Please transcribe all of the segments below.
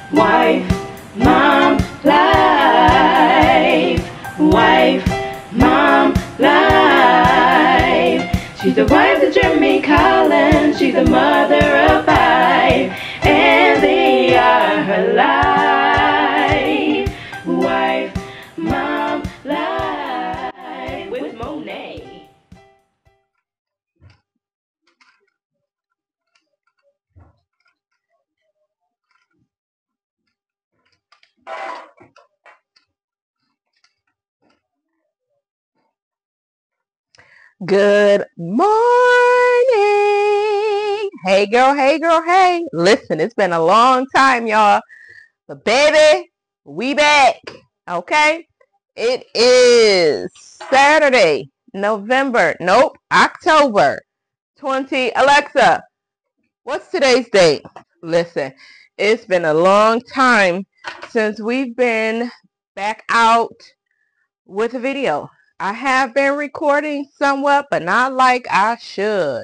Wife, mom, life. Wife, mom, life. She's the wife of Jimmy Collins. She's the mother of five. And they are her life. Wife, mom, life. With Monet. Good morning. Hey girl, hey girl, hey. Listen, it's been a long time, y'all. But baby, we back. Okay? It is Saturday, October 20. Alexa, what's today's date? Listen, it's been a long time since we've been back out with a video. I have been recording somewhat, but not like I should.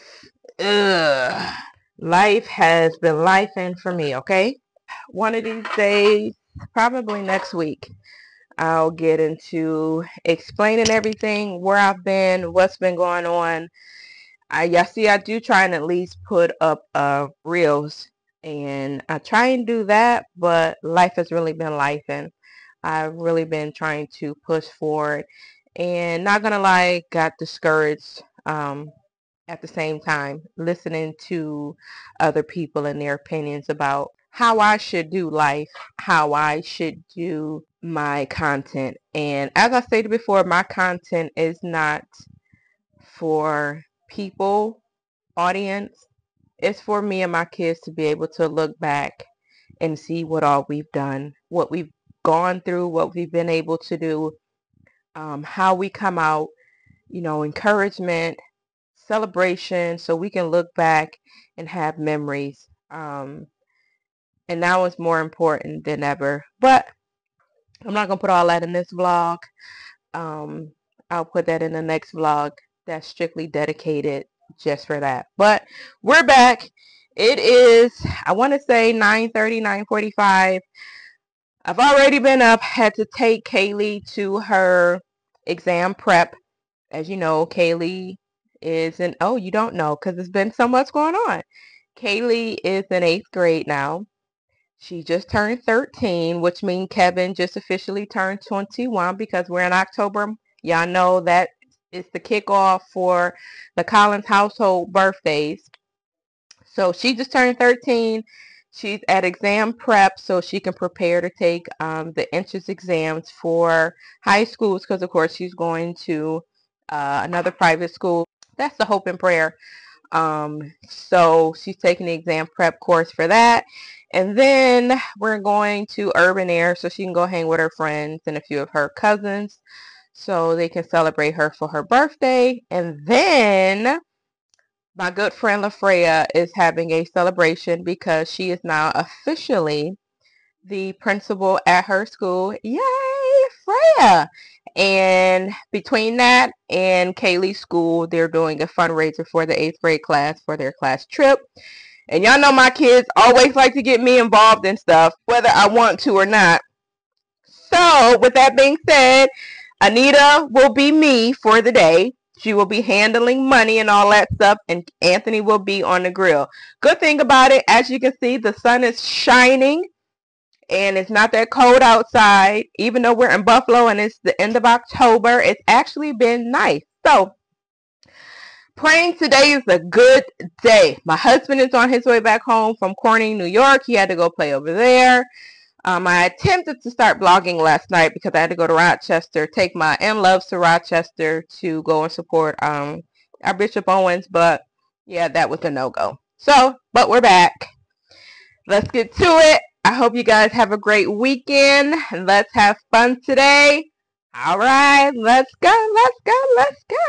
Ugh. Life has been lifing for me, okay? One of these days, probably next week, I'll get into explaining everything, where I've been, what's been going on. I do try and at least put up reels, and I try and do that, but life has really been lifing. I've really been trying to push forward, and not gonna lie, got discouraged at the same time, listening to other people and their opinions about how I should do life, how I should do my content. And as I stated before, my content is not for people, audience. It's for me and my kids to be able to look back and see what all we've done, what we've gone through, what we've been able to do, how we come out, encouragement, celebration, so we can look back and have memories. And now it's more important than ever. But I'm not going to put all that in this vlog. I'll put that in the next vlog that's strictly dedicated just for that. But we're back. It is, I want to say 9:30, 9:45. I've already been up, had to take Kaylee to her exam prep. As you know, Kaylee is in, oh, you don't know because there's been so much going on. Kaylee is in 8th grade now. She just turned 13, which means Kevin just officially turned 21 because we're in October. Y'all know that is the kickoff for the Collins household birthdays. So she just turned 13. She's at exam prep so she can prepare to take the entrance exams for high schools because, of course, she's going to another private school. That's the hope and prayer. So she's taking the exam prep course for that. And then we're going to Urban Air so she can go hang with her friends and a few of her cousins so they can celebrate her for her birthday. And then my good friend LaFreya is having a celebration because she is now officially the principal at her school. Yay, Freya! And between that and Kaylee's school, they're doing a fundraiser for the 8th grade class for their class trip. And y'all know my kids always like to get me involved in stuff, whether I want to or not. So, with that being said, Anita will be me for the day. She will be handling money and all that stuff, and Anthony will be on the grill. Good thing about it, as you can see, the sun is shining, and it's not that cold outside. Even though we're in Buffalo and it's the end of October, it's actually been nice. So, praying today is a good day. My husband is on his way back home from Corning, New York. He had to go play over there. I attempted to start vlogging last night because I had to go to Rochester, take my M-Loves to Rochester to go and support our Bishop Owens, but yeah, that was a no-go. So, but we're back. Let's get to it. I hope you guys have a great weekend. Let's have fun today. All right, let's go, let's go, let's go.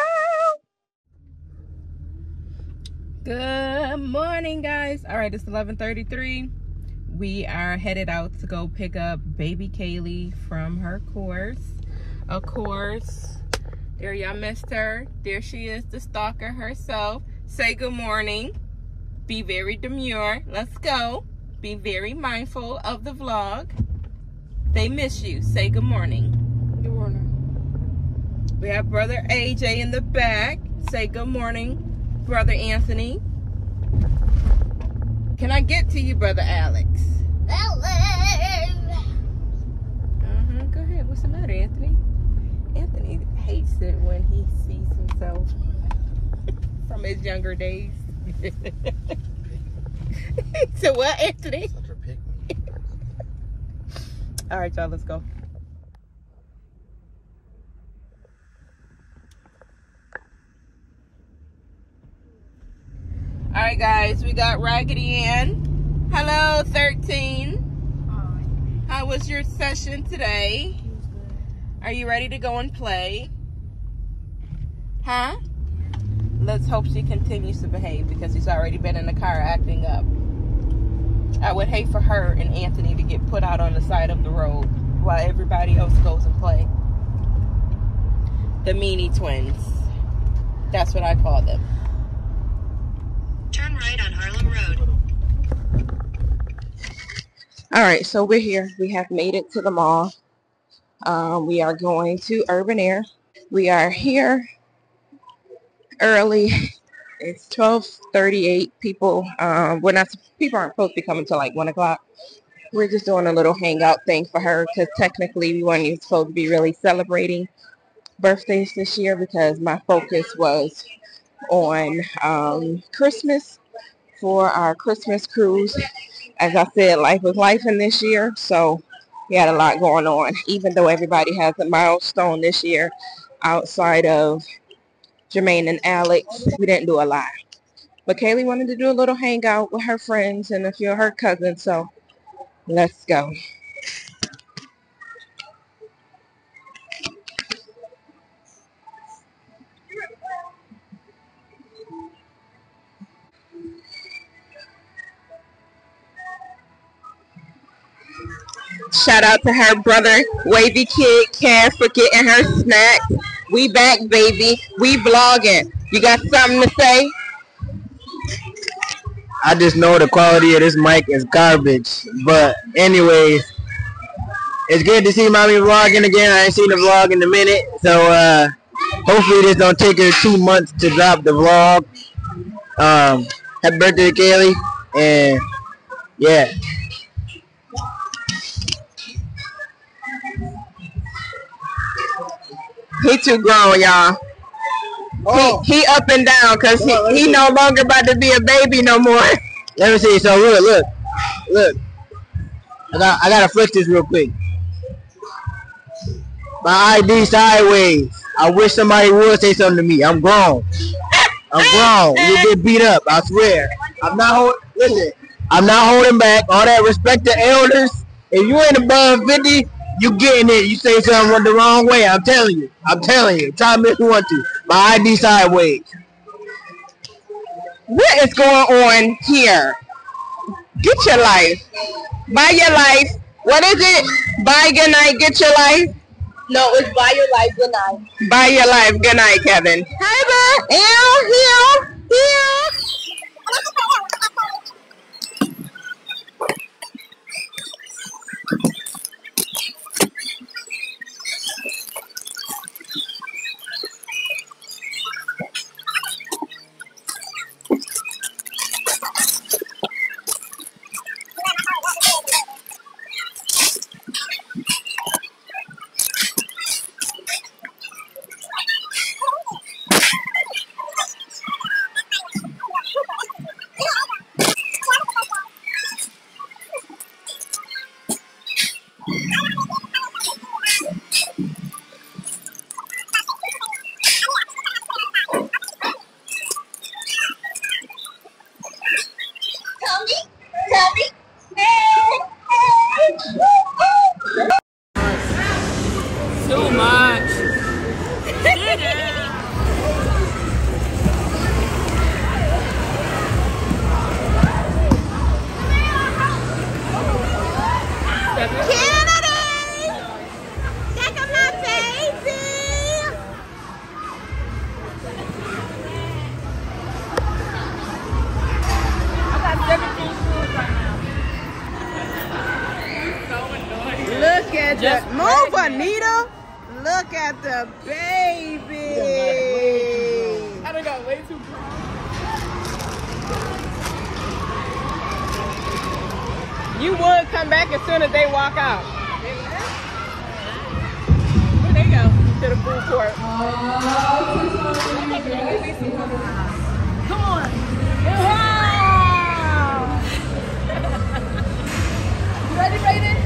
Good morning, guys. All right, it's 11:33. We are headed out to go pick up baby Kaylee from her course. Of course, there y'all missed her. There she is, the stalker herself. Say good morning. Be very demure. Let's go. Be very mindful of the vlog. They miss you. Say good morning. Good morning. We have Brother AJ in the back. Say good morning, Brother Anthony. Can I get to you, Brother Alex? Go ahead. What's the matter, Anthony? Anthony hates it when he sees himself from his younger days. So what, Anthony? Such a pick me. All right, y'all, let's go. All right, guys, we got Raggedy Ann. Hello, 13. Hi. How was your session today? It was good. Are you ready to go and play? Huh? Let's hope she continues to behave because she's already been in the car acting up. I would hate for her and Anthony to get put out on the side of the road while everybody else goes and play. The Meanie Twins. That's what I call them. Turn right on Harlem Road. All right, so we're here. We have made it to the mall. We are going to Urban Air. We are here early. It's 12:38. People aren't supposed to be coming till like 1 o'clock. We're just doing a little hangout thing for her because technically we weren't even supposed to be really celebrating birthdays this year because my focus was on Christmas for our Christmas cruise. As I said, life was life in this year, so we had a lot going on. Even though everybody has a milestone this year outside of Jermaine and Alex, we didn't do a lot. But Kaylee wanted to do a little hangout with her friends and a few of her cousins, so let's go. Shout out to her brother, Wavy Kid Cass, for getting her snacks. We back, baby. We vlogging. You got something to say? I just know the quality of this mic is garbage. But anyways, it's good to see mommy vlogging again. I ain't seen the vlog in a minute. So hopefully this don't take her 2 months to drop the vlog. Happy birthday to Kaylee. And yeah. He too grown, y'all. Oh. He up and down because he no longer about to be a baby no more. Let me see. So look. I gotta flex this real quick. My ID sideways. I wish somebody would say something to me. I'm grown. You get beat up. I swear. I'm not holding back. All that respect to elders. If you ain't above 50, you getting it. You say something the wrong way. I'm telling you. Try me if you want to. My ID sideways. What is going on here? Get your life. Buy your life. What is it? Buy good night, get your life. No, it's buy your life. Good night. Buy your life. Good night, Kevin. Hi, bud. Here. Anita. Look at the baby. I done got way too bright. You would come back as soon as they walk out. Where they go? To the food court. Come on. You ready, Raiden?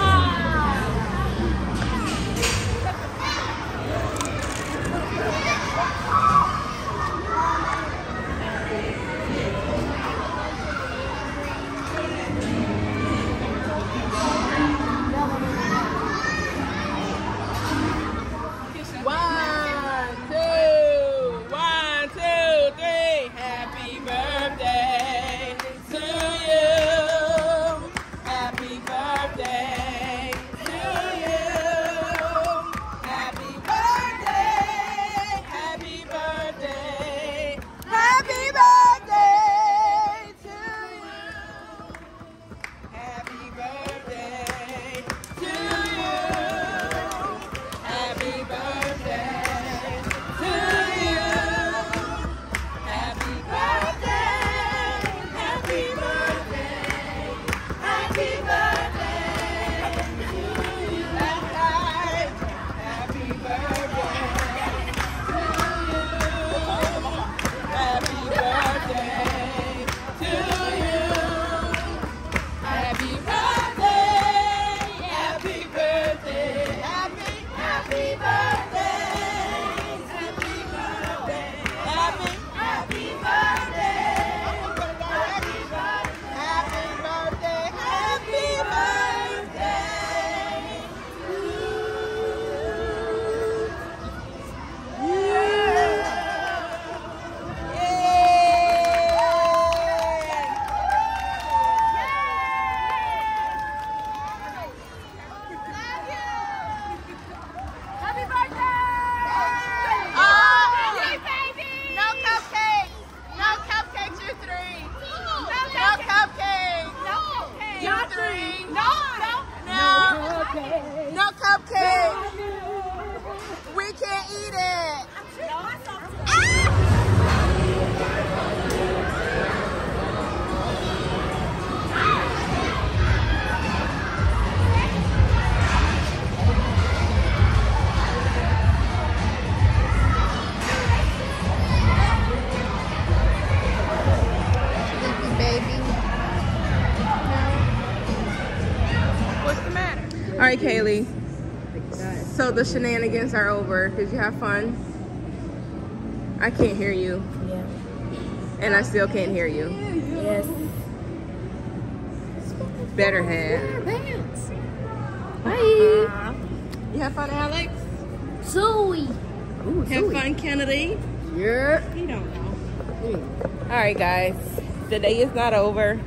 One, two, three. Happy birthday to you. Happy birthday to you. Happy birthday. Happy birthday. Happy birthday to you. Happy birthday to you. Happy birthday to you. Happy birthday. Happy birthday. Happy birthday to you. That's right. Happy birthday to you. Happy birthday to you. Happy birthday. Happy birthday. Happy birthday. Happy birthday. Happy birthday. Happy birthday. Happy birthday. Happy birthday! No cupcakes. No cupcakes, you three. No cupcakes. You three. No cupcakes. We can't eat it. What's the matter? All right, Kaylee. So the shenanigans are over. Did you have fun? I can't hear you. Yeah. And I still can't hear you. Yes. Better have. Bye. You have fun, Alex? Zoe. Have fun, Kennedy? Yeah. You don't know. All right, guys. The day is not over.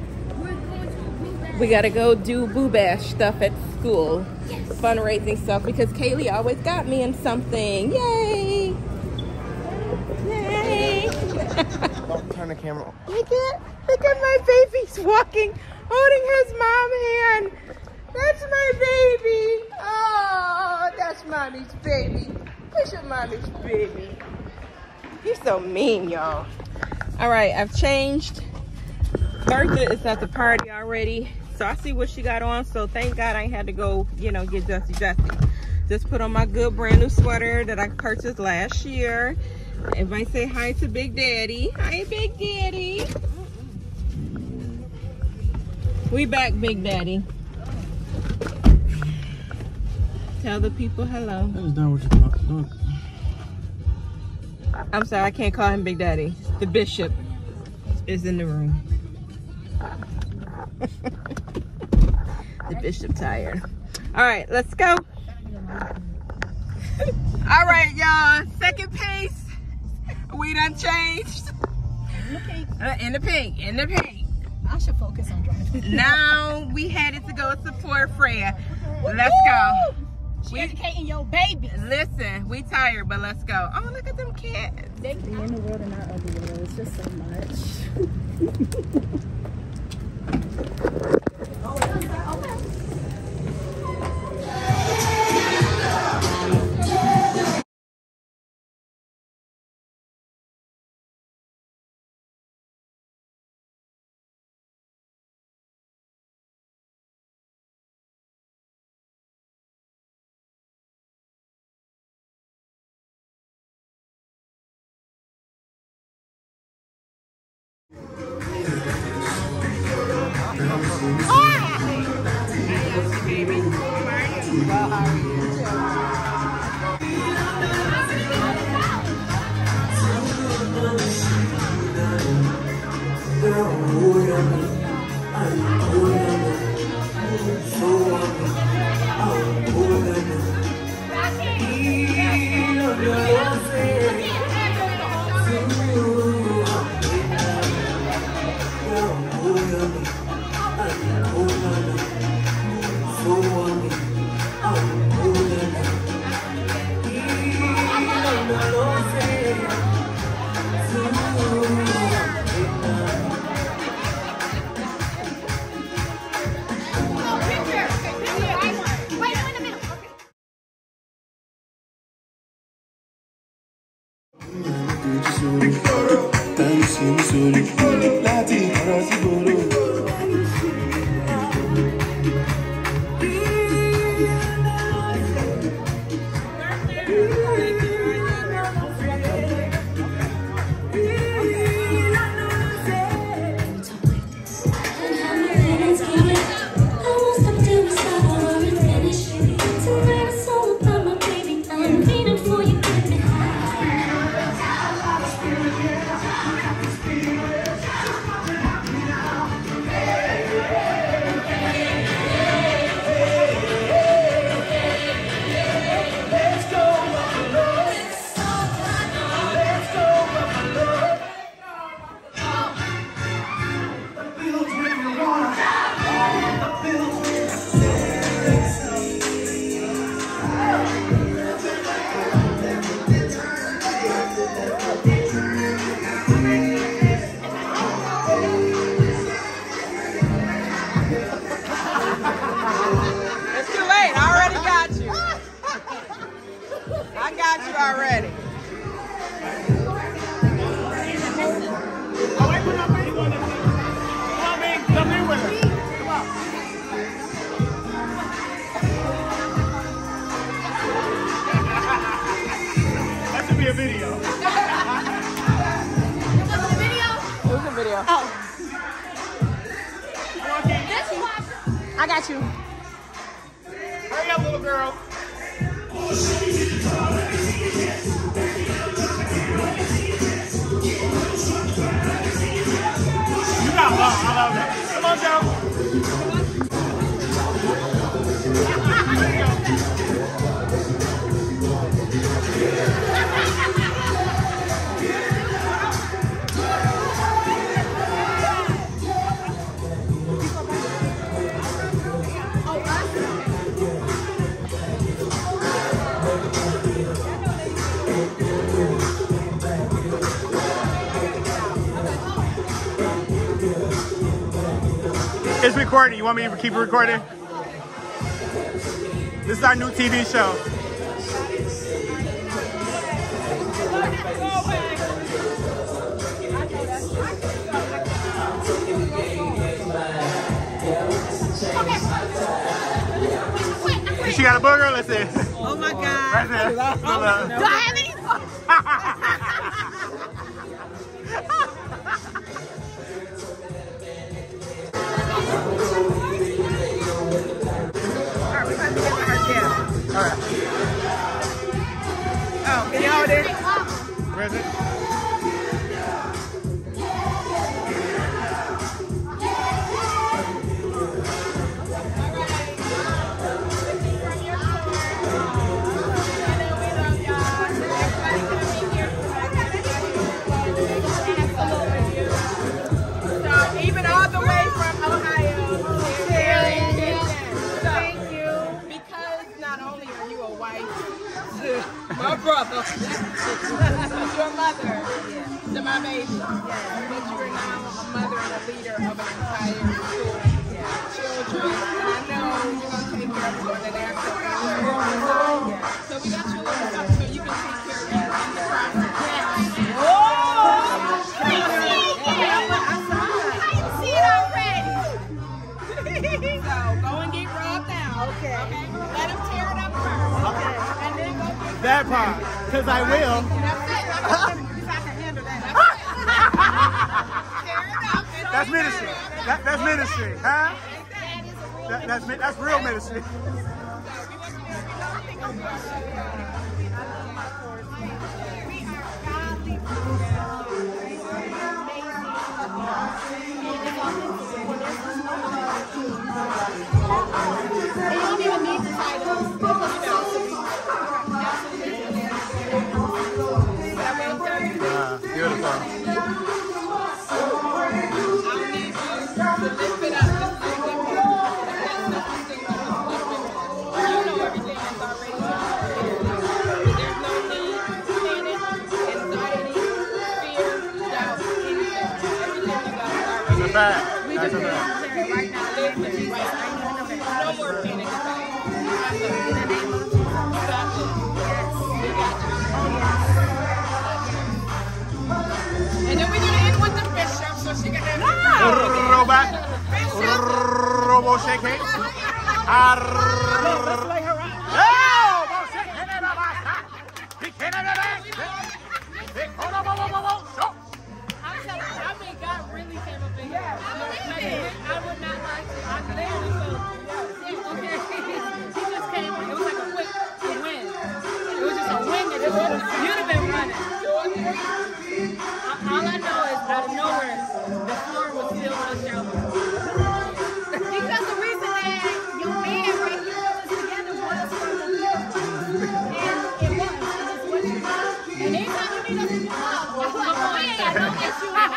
We gotta go do Boo Bash stuff at school. Fundraising stuff because Kaylee always got me in something. Yay! Yay! Turn the camera on. Look at my baby's walking, holding his mom hand. That's my baby. Oh, that's mommy's baby. Push your mommy's baby. You're so mean, y'all. All right, I've changed. Bertha is at the party already, so I see what she got on. So thank God I ain't had to go, you know, get Jesse. Just put on my good brand new sweater that I purchased last year. Everybody say hi to Big Daddy. Hi, Big Daddy. We back, Big Daddy. Tell the people hello. That is not what you're talking. I'm sorry, I can't call him Big Daddy. The bishop is in the room. The bishop tired. All right, let's go. All right, y'all. Second pace. We done changed. In the pink. In the pink. I should focus on driving. Now we headed to go support Freya. Let's go. She educating your baby. Listen, we tired, but let's go. Oh, look at them kids. They in the world and not of the world. It's just so much. I got you. Hurry up, little girl. You got love. I love that. Come on, Joe. It's recording. You want me to keep it recording? This is our new TV show. She got a booger? Let's see. Oh my God. Right there. Do I have any? Alright. Oh, can you hold it? Where is it? Even all the way from Ohio. Thank you. Because not only are you a wife, my brother, your mother, to my baby, but you are now a mother and a leader of an entire school. Children, and I know you're going to take care of them and they're so we got you little stuff so you can take care of them in the process. So go and get rubbed down. Okay. Let him tear it up first. Okay. And then go get That part. Because I will. That's ministry. That's ministry. Huh? That's real ministry. That's a fact. And then we're gonna end with the bishop, so she can have Robot. Robo shake hands. God really came up in here. I would not like to. I literally felt. He just came. It was like a quick win. It was just a win. You'd have been running. All I know is out of nowhere, the floor was filled with a shower. Because the reason that your man right here was together was from the field. And it was. What you love. And anytime you need us to do love, I'm like, oh yeah, don't get you out.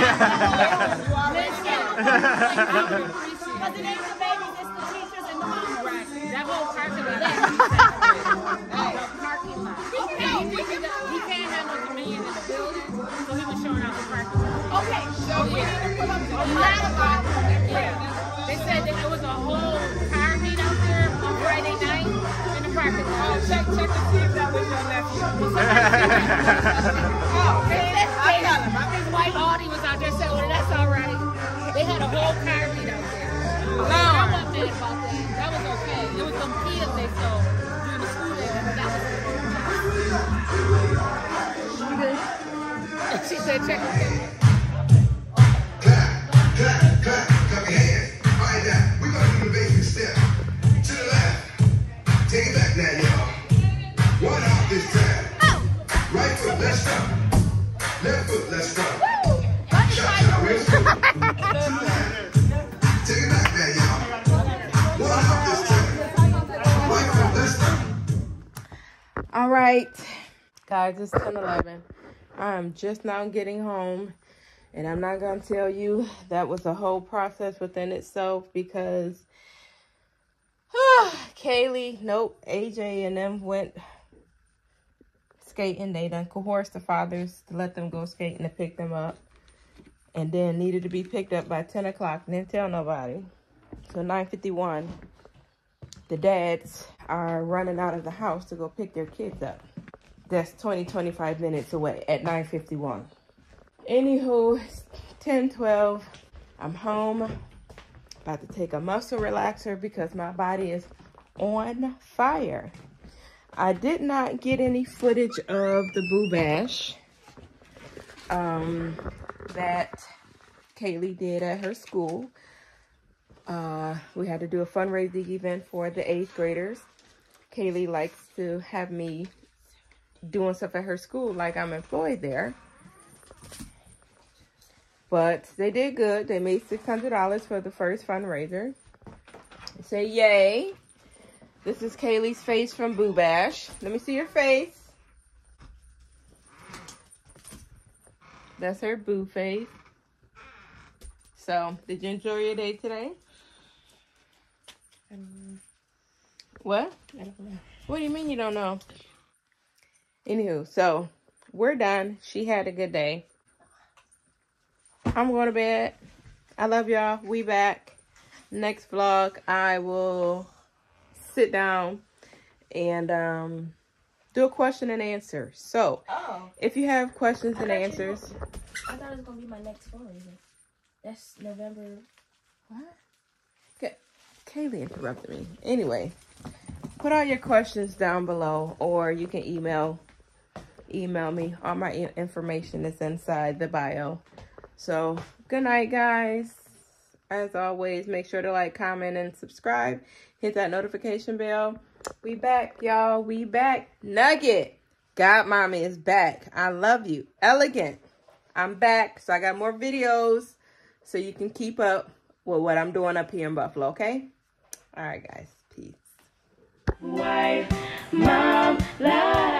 Because it ain't the babies, it's the teachers and the moms. Right. That whole parking lot. Parking lot. He can't have no dominion in the building, so he was showing out the parking lot. Okay, so we need to put up a lot of yeah. They said that there was a whole car meet out there on Friday night in the parking lot. Check to see if that was your nephew. His wife Audie was out there saying, well, that's all right. They had a whole car meet out there. I wasn't mad about that. That was okay. It was some kids they saw during the school day. That was she said, check it out. Clap your hands. Right now, we're gonna do the basic step. To the left. Take it back now, y'all. One out this time. Right foot, let's stop. Left foot, let's stop. Shot, real slow. To the left. Take it back now, y'all. One out this time. Right foot, let's stop. All right, guys, it's 10:11. I'm just now getting home, and I'm not going to tell you that was a whole process within itself because Kaylee, AJ and them went skating. They done coerced the fathers to let them go skating to pick them up, and then needed to be picked up by 10 o'clock. Didn't tell nobody. So 9:51, the dads are running out of the house to go pick their kids up. That's 25 minutes away at 9:51. Anywho, 10:12, I'm home. About to take a muscle relaxer because my body is on fire. I did not get any footage of the Boo Bash that Kaylee did at her school. We had to do a fundraising event for the 8th graders. Kaylee likes to have me doing stuff at her school like I'm employed there. But they did good. They made $600 for the first fundraiser. Say yay. This is Kaylee's face from Boo Bash. Let me see your face. That's her boo face. So, did you enjoy your day today? What? I don't know. What do you mean you don't know? Anywho, so we're done. She had a good day. I'm going to bed. I love y'all. We back. Next vlog, I will sit down and do a question and answer. So, if you have questions and answers. I thought it was going to be my next fundraiser. That's November. What? Kaylee interrupted me. Anyway, put all your questions down below, or you can email me. All my information is inside the bio. So, good night, guys. As always, make sure to like, comment, and subscribe. Hit that notification bell. We back, y'all. We back. Nugget. God Mommy is back. I love you. Elegant. I'm back. So I got more videos so you can keep up with what I'm doing up here in Buffalo, okay? All right, guys. Peace. Wife, mom, life.